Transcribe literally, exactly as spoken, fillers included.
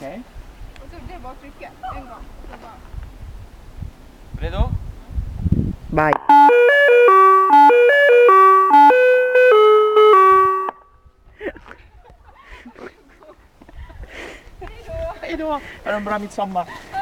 Okej. Och så det är bara att trycka en gång. Och så bara... Redo? Bye. Hej då! Ha en bra midsommar.